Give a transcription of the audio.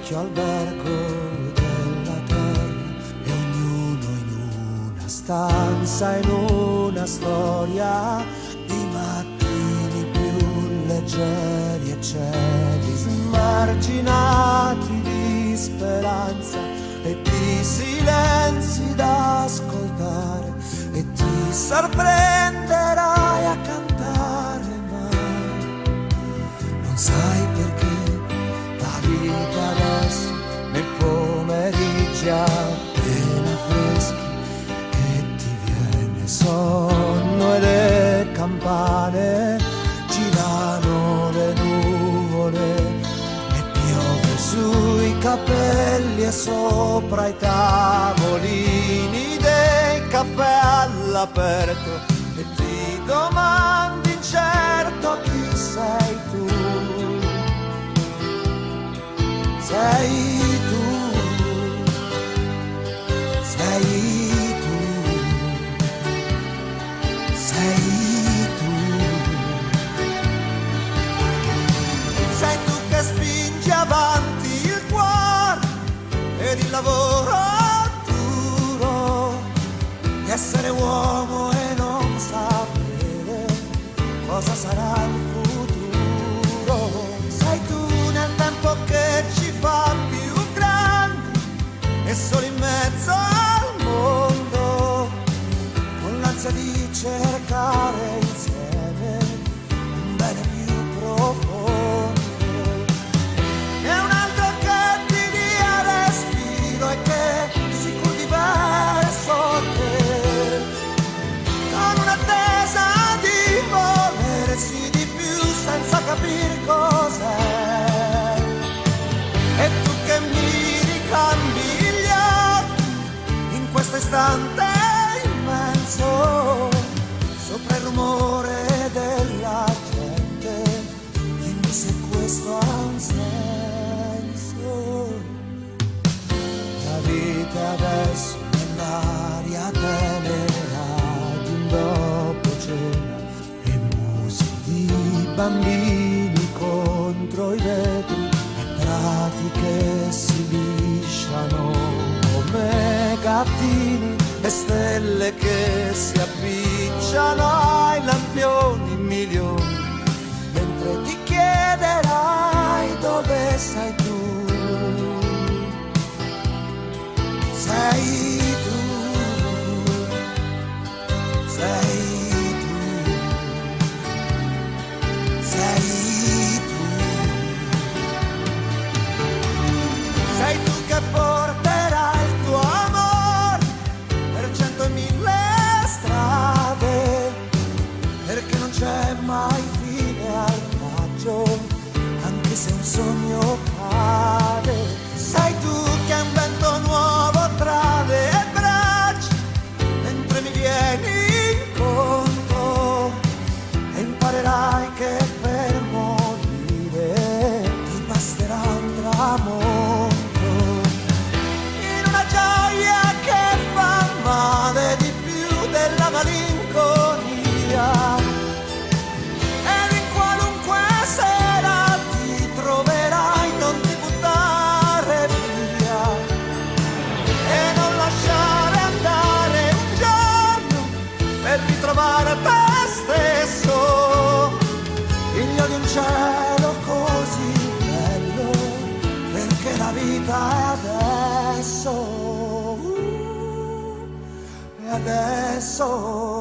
vecchio albergo della terra e ognuno in una stanza, in una storia di mattini più leggeri e cieli smarginati di speranza e di silenzi da ascoltare, e ti sorprenderai a cantare, ma non sai perché la vita adesso nei pomeriggi appena freschi e ti viene sonno e le campane girano le nuvole e piove sui capelli e sopra i tavolini dei caffè all'aperto, e ti domandi incerto chi sei tu. Sei tu, sei tu, sei tu. Sei tu che spingi avanti il cuore ed il lavoro duro di essere uomo e non sapere cosa sarà il futuro. Sei tu nel tempo che ci fa più grandi e solo in mezzo al mondo, con l'ansia di cercare insieme un bene più profondo. E un altro che ti dia respiro e che si curvi verso te, con un'attesa di volersi di più senza capire cos'è. E tu che mi ricambi gli occhi in questo istante immenso, sopra il rumore della gente, dimmi se questo ha un senso. La vita adesso nell'aria tenera di un dopo cena e musiche di bambini contro i vetri, che si lisciano come gattini e stelle che si appicciano ai lampioni milioni, mentre ti chiederai dove sei tu. Sei tu, sei tu, sei tu. Sei tu che porterai il tuo amore per 100.000 strade, perché non c'è mai fine al viaggio, anche se un sogno cade. Sei tu che hai un vento nuovo tra le braccia, mentre mi vieni incontro, e imparerai che per morire ti basterà un tramonto. Male di più della malinconia, ed in qualunque sera ti troverai, non ti buttare via e non lasciare andare un giorno per ritrovare te stesso, figlio di un cielo così bello, perché la vita è adesso. Adesso